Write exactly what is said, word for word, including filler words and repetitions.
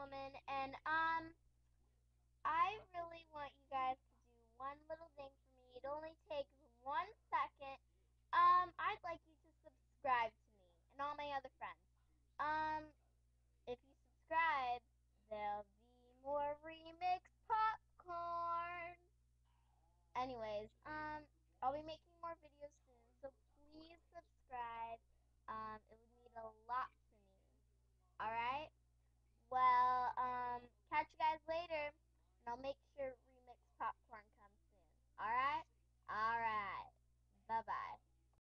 gentlemen, and um, I really want you guys to do one little thing for me. It only takes one second. Um, I'd like you to subscribe to me and all my other friends. Um, if you subscribe, there'll be more remix popcorn. Anyways, um, I'll be making more videos soon.